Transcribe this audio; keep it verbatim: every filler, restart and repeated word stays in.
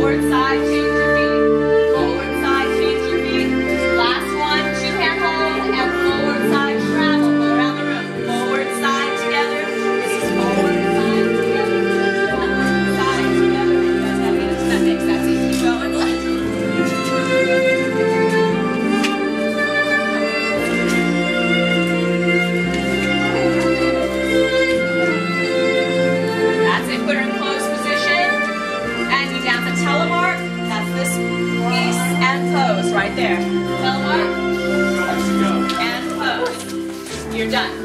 Forward side, change your feet. Forward side, change your feet. Last one, two hand hold, and forward side travel. Go around the room. Forward side together. This is forward side together. Forward side together. That's how we do that makes that easy. Keep going. That's it. Put her in closed position. And you down to telemark. That's this piece and pose right there. Telemark and pose. You're done.